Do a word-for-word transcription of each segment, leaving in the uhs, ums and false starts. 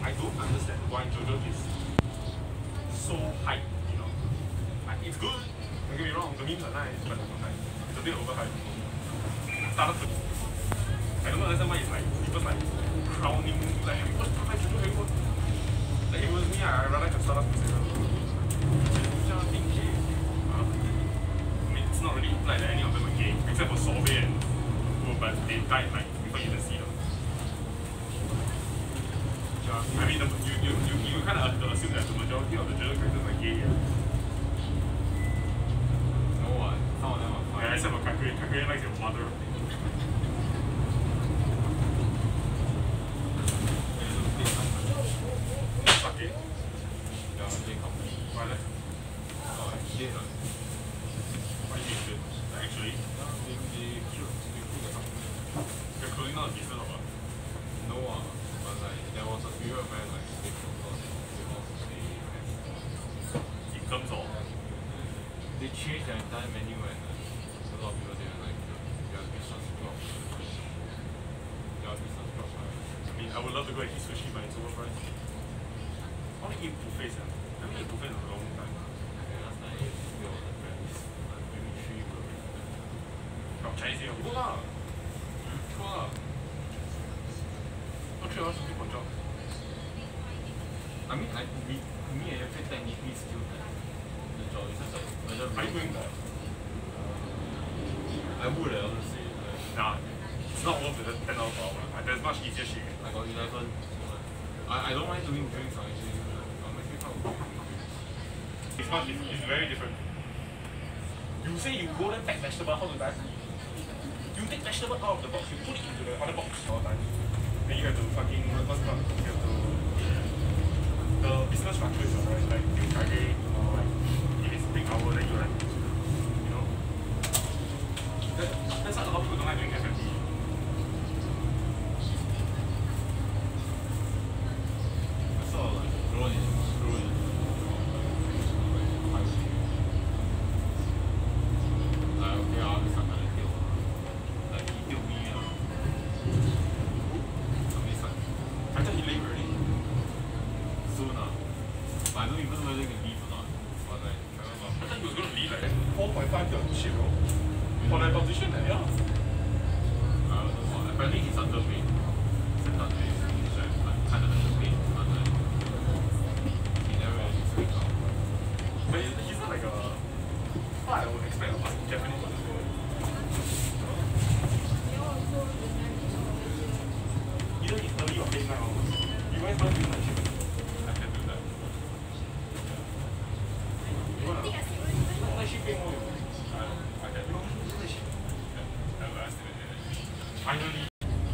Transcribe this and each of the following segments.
I don't understand why JoJo is so hyped, you know. Like, it's good, don't get me wrong, the memes are nice, but like, it's a bit overhyped. Started to, I don't understand why it's like, people's like crowning, like, have you watched Popeye JoJo? Have you watched? Like, if it was me, I, I'd rather just start off to say, I think gay. Uh, I mean, it's not really implied that any of them are gay, except for Sorbet and Wu, but they died like before you even see them. I mean, the, you, you, you, you kind of assume that the majority of the JoJo characters are gay, yeah? No one. Some of them are fine. Yeah, except for Kakuri. Kakuri likes your mother. Sake? Yeah, gay company. Why that? Oh, gay, no? What do you mean good? Actually? No, they, they killed, they killed the company. You're closing down the business or what? No one. But like, there was a period where like, they closed down because they had... In terms of? They changed their entire menu and uh, a lot of people didn't like their business dropped. Their business dropped, right? I mean, I would love to go and eat sushi, but it's overpriced. I want to eat buffets, yeah. I haven't eaten buffet in a long time. Okay, last time I ate still on the Paris, like maybe three burgers. From Chinese New Year. Go lah! Go lah! Not three hours to do one job. I mean, I, we, me and Yafei technically still have the job. It's just like whether Are you doing that? I would, I honestly. Like, Nah, it's not worth the ten dollars per hour. Like, there's much easier shit. I got eleven. So like, I, I don't mind doing drinks, actually. I'm actually kind of good at doing drinks. It's much different. It's very different. You say you go and pack vegetable, how to die? You take vegetable out of the box, you put it into the other box all the time. Then you have to fucking, what's it called? You have to, the business structure is alright, like you kage, or like, if it's big hour, then you like, you know? That, that's why a lot of people don't like doing F and B. I saw like grown in, grown in. Like, okay, I'll be some kind of kill. Like, he killed me. Uh, I thought he leave already. soon. Uh. But I don't even know whether he can leave or not. But like, I don't know. I thought he was going to leave like four point five your shit, bro. For that position, eh? Yeah. I don't know. Apparently he's underpaid. He's underpaid. He's like, like kind of underpaid. But like, he never really speak out. But he's, he's not like a. What I would expect of a Japanese person. Either he's early or late night hours. You guys want to do night shift? I can do that. You want to? Night shift pay more. I don't. I can You do want to do night shift? that. I last did it. Finally.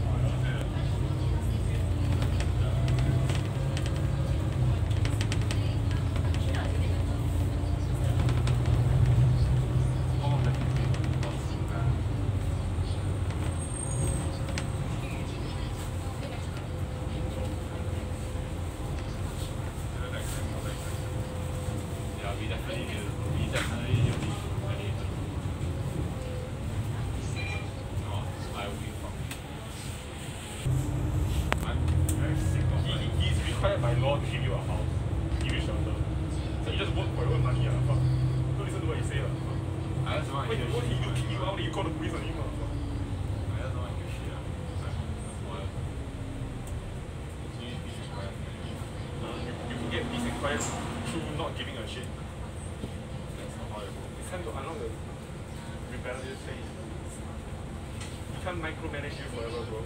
Yeah, we definitely need to. We definitely need to. I need to. No, I will be from. I'm very sick of He, like. he's required by law to give you a house, give you shelter. So you just work for your own money, ah. Fuck. Don't listen to what he say, ah. I just want to What hear he, what he shit. do, kick you out, then you call the police on him, ah. Fuck. I just don't want to hear shit. ah. Like, that's why. It's really peace and quiet. You, you can get peace and quiet through not giving a shit. That's not how it works. It's time to unlock the rebellious phase. You can't micromanage you forever, bro.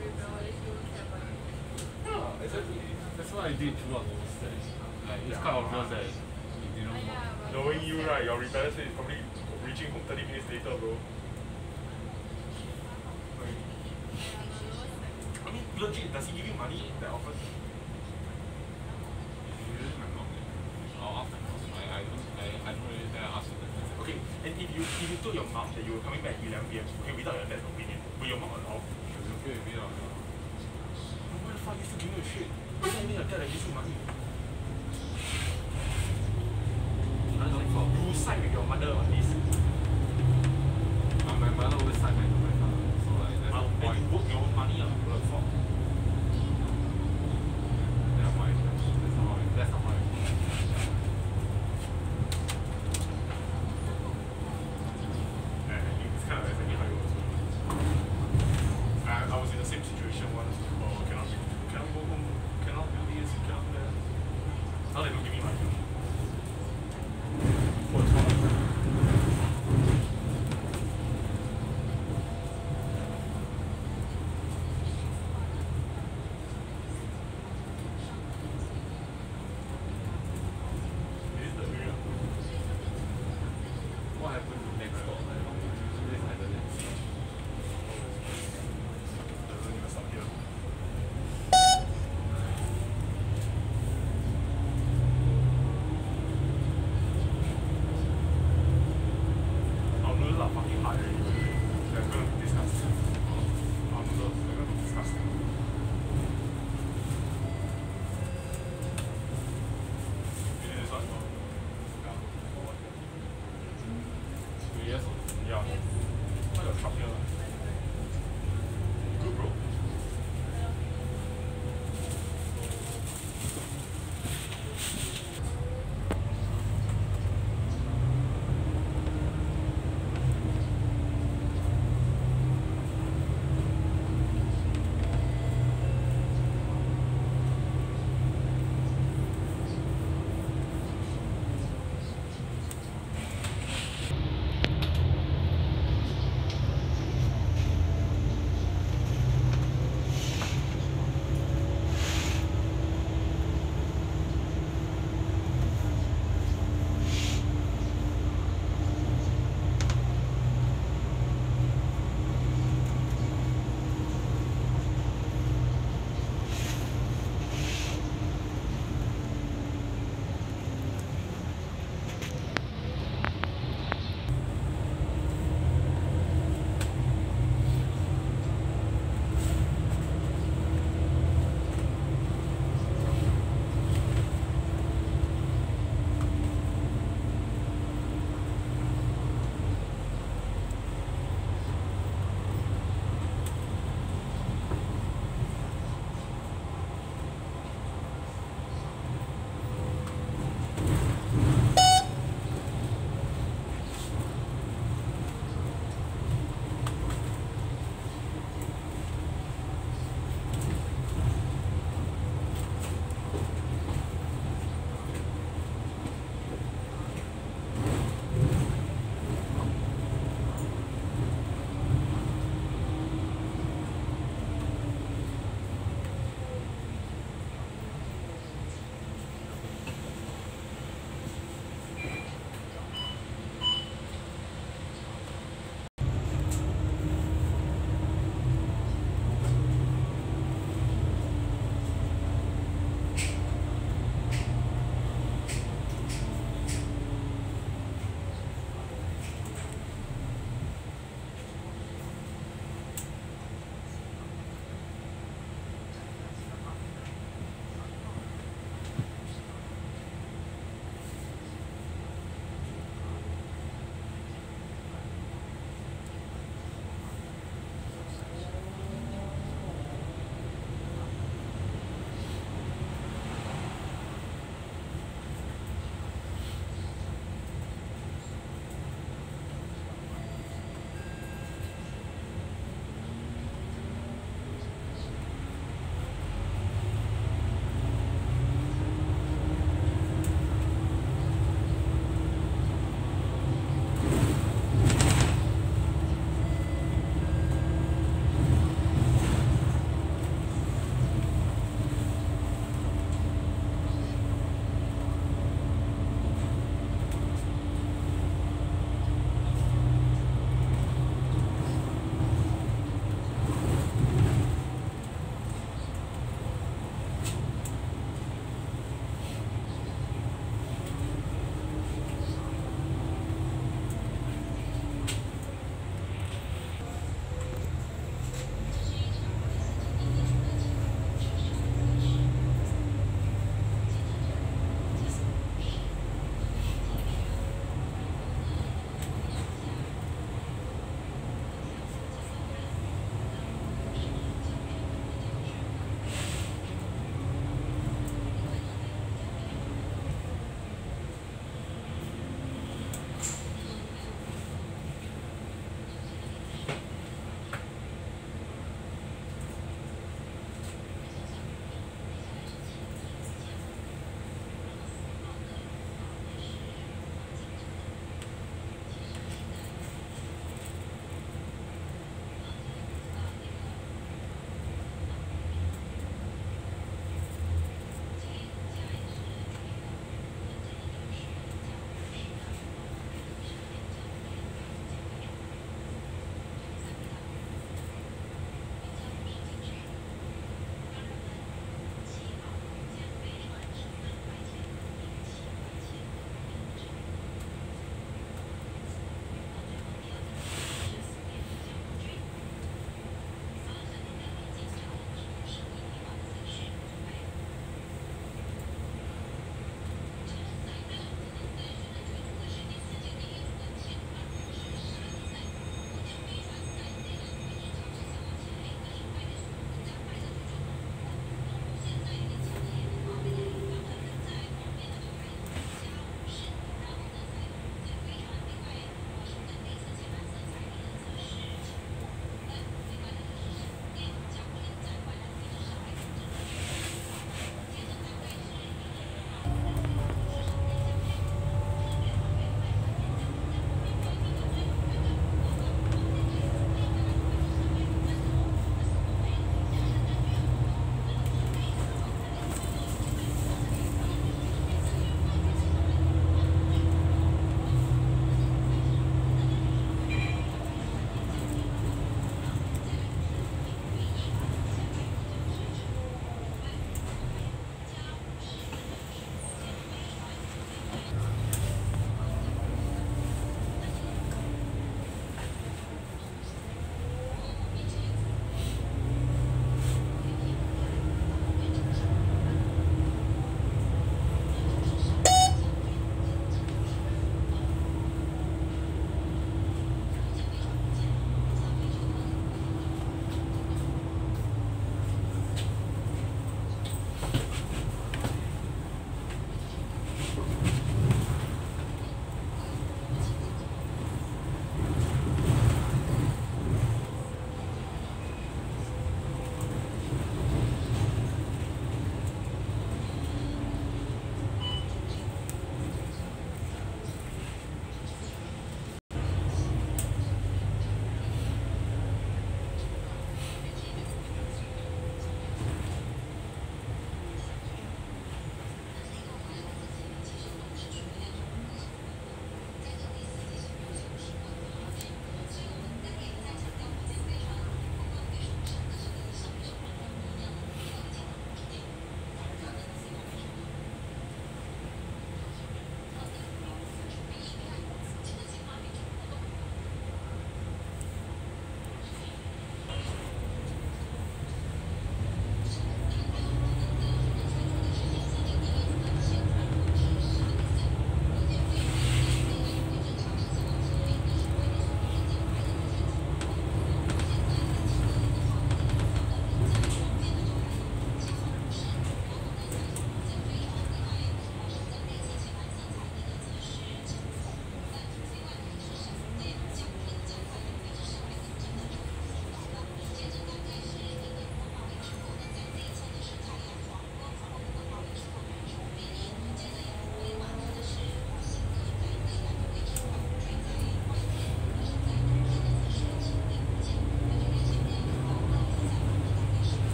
Yeah, exactly. That's what I did throughout the whole stage. Like, it's quite obvious that you didn't want. Knowing you, right, your rebellious phase is probably reaching home thirty minutes later, bro. I mean, legit, does he give you money that often? Usually my mom. I'll ask my mom. I, I don't. I, I don't really dare ask her. Okay, and if you if you told your mom that you were coming back at eleven P M, okay, without your dad's opinion, will your mom allow? She'll be okay with it. Or not. Why the fuck you still giving a shit? It's not even your dad that gives you money. I don't know. You side with your mother on this. Uh, my mother always side back to my father. So like, there's Well, no and point. you work your own money, ah, what the fuck? Yeah,